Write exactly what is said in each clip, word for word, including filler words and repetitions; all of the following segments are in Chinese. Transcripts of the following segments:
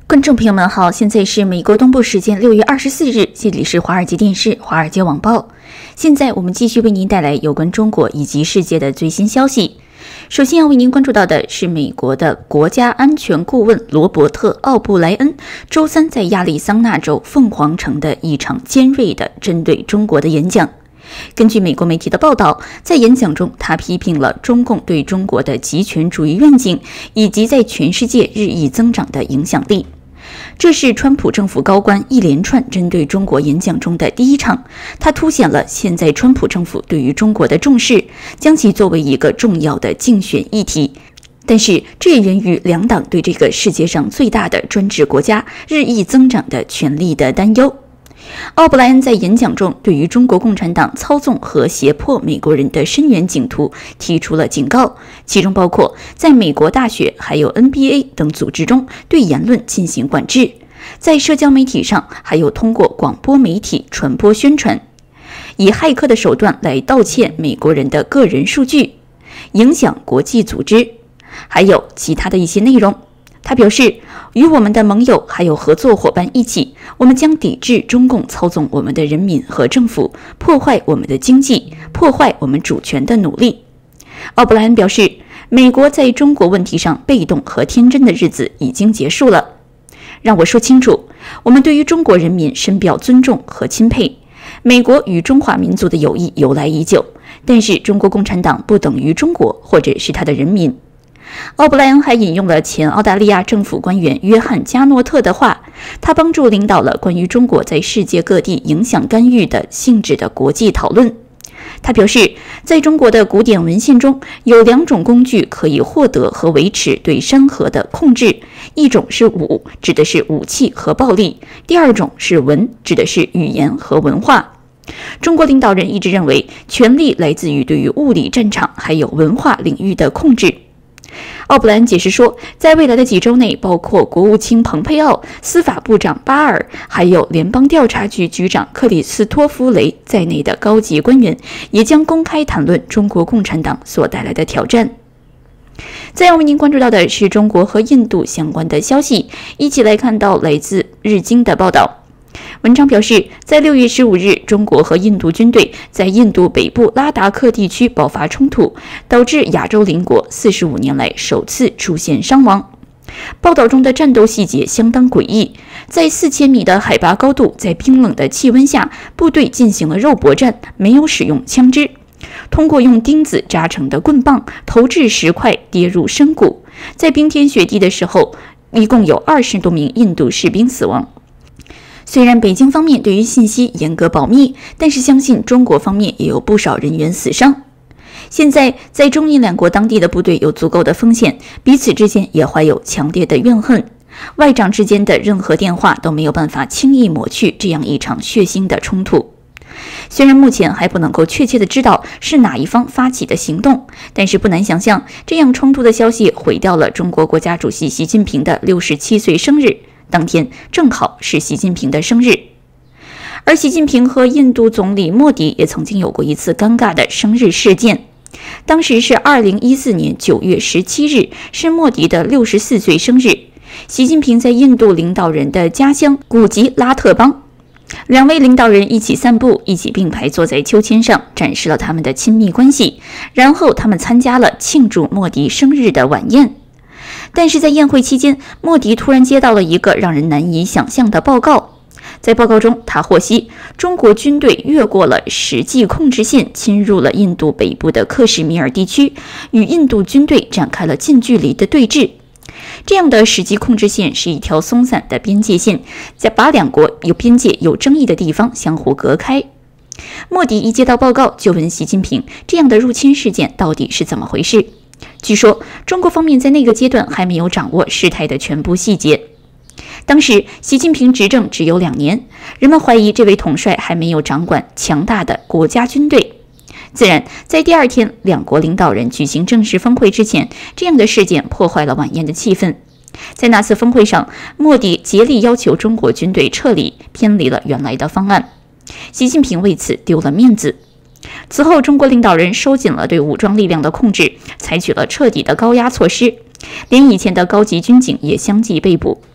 观众朋友们好，现在是美国东部时间六月二十四日，这里是华尔街电视、华尔街网报。现在我们继续为您带来有关中国以及世界的最新消息。首先要为您关注到的是美国的国家安全顾问罗伯特·奥布莱恩周三在亚利桑那州凤凰城的一场尖锐的针对中国的演讲。根据美国媒体的报道，在演讲中，他批评了中共对中国的极权主义愿景以及在全世界日益增长的影响力。这是川普政府高官一连串针对中国演讲中的第一场，它凸显了现在川普政府对于中国的重视，将其作为一个重要的竞选议题。但是，这也源于两党对这个世界上最大的专制国家日益增长的权力的担忧。奥布莱恩在演讲中对于中国共产党操纵和胁迫美国人的深远警图提出了警告，其中包括在美国大学还有 N B A 等组织中对言论进行管制，在社交媒体上还有通过广播媒体传播宣传，以骇客的手段来盗窃美国人的个人数据，影响国际组织，还有其他的一些内容。他表示，与我们的盟友还有合作伙伴一起，我们将抵制中共操纵我们的人民和政府，破坏我们的经济，破坏我们主权的努力。奥布莱恩表示，美国在中国问题上被动和天真的日子已经结束了。让我说清楚，我们对于中国人民深表尊重和钦佩。美国与中华民族的友谊由来已久，但是中国共产党不等于中国或者是他的人民。奥布莱恩还引用了前澳大利亚政府官员约翰·加诺特的话，他帮助领导了关于中国在世界各地影响干预的性质的国际讨论。他表示，在中国的古典文献中有两种工具可以获得和维持对山河的控制，一种是武，指的是武器和暴力；第二种是文，指的是语言和文化。中国领导人一直认为，权力来自于对于物理战场还有文化领域的控制。奥布莱恩解释说，在未来的几周内，包括国务卿蓬佩奥、司法部长巴尔，还有联邦调查局局长克里斯托弗雷在内的高级官员也将公开谈论中国共产党所带来的挑战。再要为您关注到的是中国和印度相关的消息，一起来看到来自日经的报道。文章表示，在六月十五日，中国和印度军队在印度北部拉达克地区爆发冲突，导致亚洲邻国四十五年来首次出现伤亡。报道中的战斗细节相当诡异，在四千米的海拔高度，在冰冷的气温下，部队进行了肉搏战，没有使用枪支，通过用钉子扎成的棍棒投掷石块跌入深谷。在冰天雪地的时候，一共有二十多名印度士兵死亡。虽然北京方面对于信息严格保密，但是相信中国方面也有不少人员死伤。现在在中印两国当地的部队有足够的风险，彼此之间也怀有强烈的怨恨，外长之间的任何电话都没有办法轻易抹去这样一场血腥的冲突。虽然目前还不能够确切的知道是哪一方发起的行动，但是不难想象，这样冲突的消息毁掉了中国国家主席习近平的六十七岁生日，当天正好是习近平的生日。而习近平和印度总理莫迪也曾经有过一次尴尬的生日事件，当时是二零一四年九月十七日，是莫迪的六十四岁生日。习近平在印度领导人的家乡古吉拉特邦，两位领导人一起散步，一起并排坐在秋千上，展示了他们的亲密关系。然后他们参加了庆祝莫迪生日的晚宴。但是在宴会期间，莫迪突然接到了一个让人难以想象的报告。在报告中，他获悉中国军队越过了实际控制线，侵入了印度北部的克什米尔地区，与印度军队展开了近距离的对峙。这样的实际控制线是一条松散的边界线，把两国有边界有争议的地方相互隔开。莫迪一接到报告，就问习近平，这样的入侵事件到底是怎么回事？据说，中国方面在那个阶段还没有掌握事态的全部细节。当时，习近平执政只有两年，人们怀疑这位统帅还没有掌管强大的国家军队。自然，在第二天两国领导人举行正式峰会之前，这样的事件破坏了晚宴的气氛。在那次峰会上，莫迪竭力要求中国军队撤离，偏离了原来的方案。习近平为此丢了面子。此后，中国领导人收紧了对武装力量的控制，采取了彻底的高压措施，连以前的高级军警也相继被捕。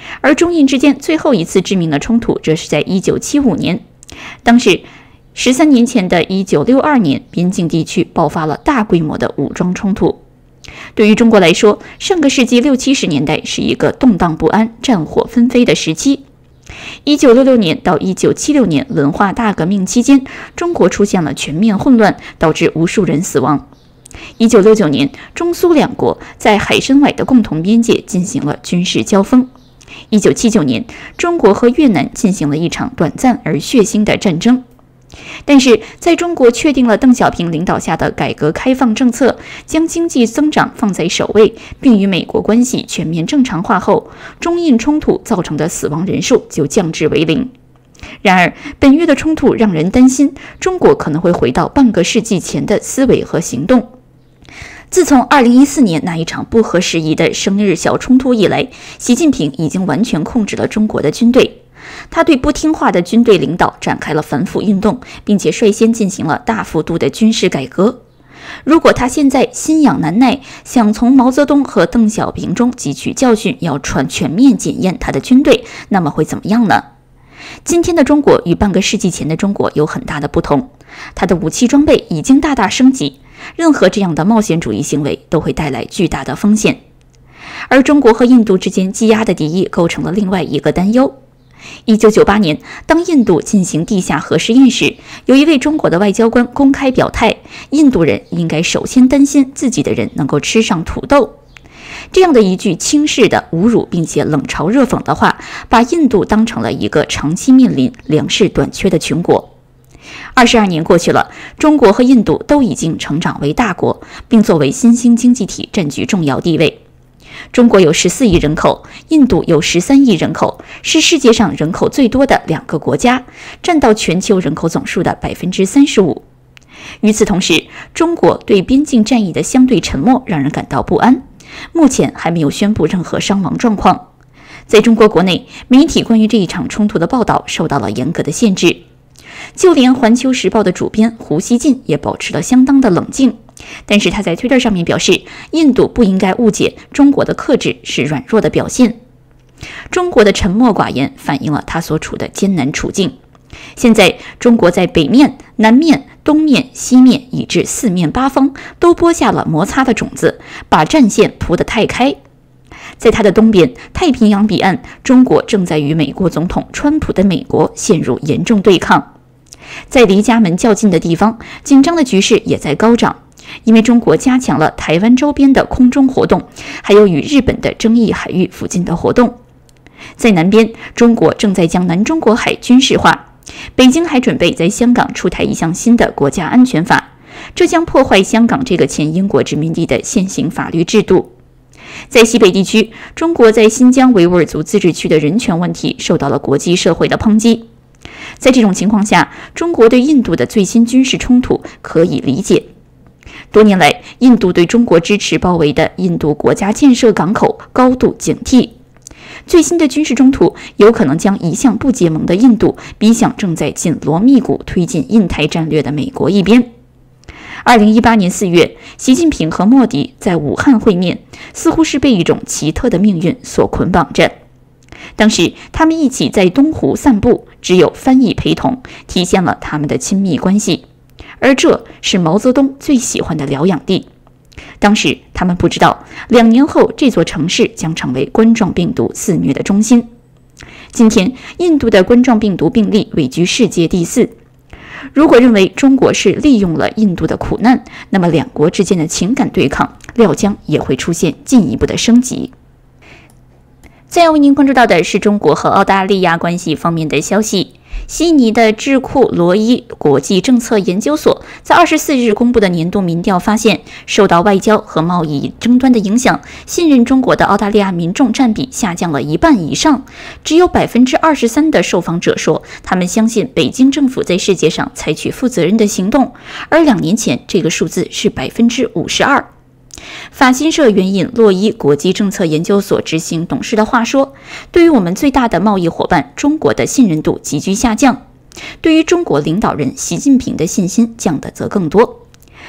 而中印之间最后一次致命的冲突，则是在一九七五年。当时，十三年前的一九六二年，边境地区爆发了大规模的武装冲突。对于中国来说，上个世纪六七十年代是一个动荡不安、战火纷飞的时期。一九六六年到一九七六年文化大革命期间，中国出现了全面混乱，导致无数人死亡。一九六九年，中苏两国在海参崴的共同边界进行了军事交锋。一九七九年，中国和越南进行了一场短暂而血腥的战争。但是，在中国确定了邓小平领导下的改革开放政策，将经济增长放在首位，并与美国关系全面正常化后，中印冲突造成的死亡人数就降至为零。然而，本月的冲突让人担心，中国可能会回到半个世纪前的思维和行动。自从二零一四年那一场不合时宜的生日小冲突以来，习近平已经完全控制了中国的军队。他对不听话的军队领导展开了反腐运动，并且率先进行了大幅度的军事改革。如果他现在心痒难耐，想从毛泽东和邓小平中汲取教训，要全全面检验他的军队，那么会怎么样呢？今天的中国与半个世纪前的中国有很大的不同，他的武器装备已经大大升级，任何这样的冒险主义行为都会带来巨大的风险。而中国和印度之间积压的敌意构成了另外一个担忧。一九九八年，当印度进行地下核试验时，有一位中国的外交官公开表态，印度人应该首先担心自己的人能够吃上土豆。这样的一句轻视的、侮辱并且冷嘲热讽的话，把印度当成了一个长期面临粮食短缺的穷国。二十二年过去了，中国和印度都已经成长为大国，并作为新兴经济体占据重要地位。中国有十四亿人口，印度有十三亿人口，是世界上人口最多的两个国家，占到全球人口总数的 百分之三十五。与此同时，中国对边境战役的相对沉默让人感到不安，目前还没有宣布任何伤亡状况。在中国国内，媒体关于这一场冲突的报道受到了严格的限制，就连《环球时报》的主编胡锡进也保持了相当的冷静。但是他在推特上面表示，印度不应该误解中国的克制是软弱的表现。中国的沉默寡言反映了他所处的艰难处境。现在，中国在北面、南面、东面、西面以至四面八方都播下了摩擦的种子，把战线铺得太开。在它的东边，太平洋彼岸，中国正在与美国总统川普的美国陷入严重对抗。在离家门较近的地方，紧张的局势也在高涨。因为中国加强了台湾周边的空中活动，还有与日本的争议海域附近的活动。在南边，中国正在将南中国海军事化，北京还准备在香港出台一项新的国家安全法，这将破坏香港这个前英国殖民地的现行法律制度。在西北地区，中国在新疆维吾尔族自治区的人权问题受到了国际社会的抨击。在这种情况下，中国对印度的最新军事冲突可以理解。多年来，印度对中国支持包围的印度国家建设港口高度警惕。最新的军事冲突有可能将一向不结盟的印度逼向正在紧锣密鼓推进印太战略的美国一边。二零一八年四月，习近平和莫迪在武汉会面，似乎是被一种奇特的命运所捆绑着。当时，他们一起在东湖散步，只有翻译陪同，体现了他们的亲密关系。而这是毛泽东最喜欢的疗养地。当时他们不知道，两年后这座城市将成为冠状病毒肆虐的中心。今天，印度的冠状病毒病例位居世界第四。如果认为中国是利用了印度的苦难，那么两国之间的情感对抗料将也会出现进一步的升级。再要为您关注到的是中国和澳大利亚关系方面的消息。悉尼的智库罗伊国际政策研究所在二十四日公布的年度民调发现，受到外交和贸易争端的影响，信任中国的澳大利亚民众占比下降了一半以上。只有 百分之二十三 的受访者说，他们相信北京政府在世界上采取负责任的行动，而两年前这个数字是 百分之五十二。法新社援引洛伊国际政策研究所执行董事的话说，对于我们最大的贸易伙伴中国的信任度急剧下降，对于中国领导人习近平的信心降得则更多。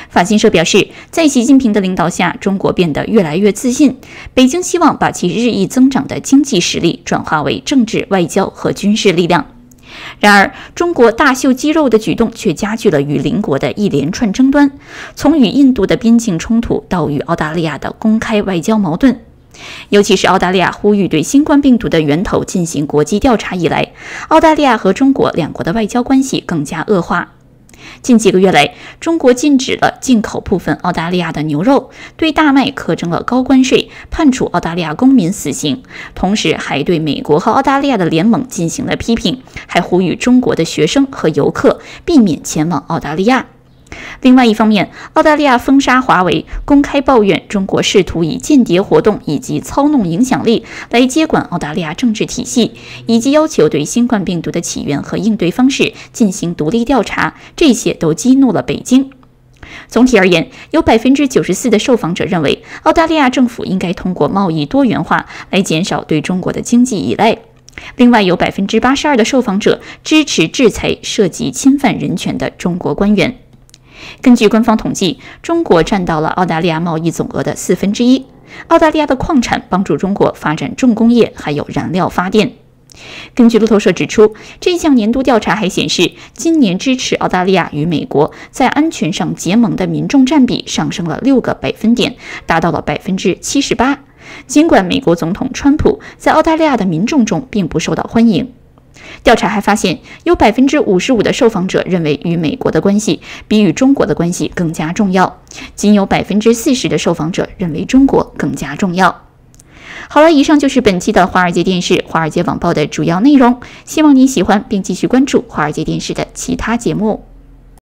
法新社表示，在习近平的领导下，中国变得越来越自信。北京希望把其日益增长的经济实力转化为政治、外交和军事力量。然而，中国大秀肌肉的举动却加剧了与邻国的一连串争端，从与印度的边境冲突到与澳大利亚的公开外交矛盾。尤其是澳大利亚呼吁对新冠病毒的源头进行国际调查以来，澳大利亚和中国两国的外交关系更加恶化。近几个月来，中国禁止了进口部分澳大利亚的牛肉，对大麦课征了高关税，判处澳大利亚公民死刑，同时还对美国和澳大利亚的联盟进行了批评，还呼吁中国的学生和游客避免前往澳大利亚。另外一方面，澳大利亚封杀华为，公开抱怨中国试图以间谍活动以及操弄影响力来接管澳大利亚政治体系，以及要求对新冠病毒的起源和应对方式进行独立调查，这些都激怒了北京。总体而言，有 百分之九十四 的受访者认为，澳大利亚政府应该通过贸易多元化来减少对中国的经济依赖。另外，有 百分之八十二 的受访者支持制裁涉及侵犯人权的中国官员。根据官方统计，中国占到了澳大利亚贸易总额的四分之一。澳大利亚的矿产帮助中国发展重工业，还有燃料发电。根据路透社指出，这项年度调查还显示，今年支持澳大利亚与美国在安全上结盟的民众占比上升了六个百分点，达到了 百分之七十八。尽管美国总统川普在澳大利亚的民众中并不受到欢迎。调查还发现，有 百分之五十五 的受访者认为与美国的关系比与中国的关系更加重要，仅有 百分之四十 的受访者认为中国更加重要。好了，以上就是本期的华尔街电视、华尔街网报的主要内容，希望您喜欢并继续关注华尔街电视的其他节目。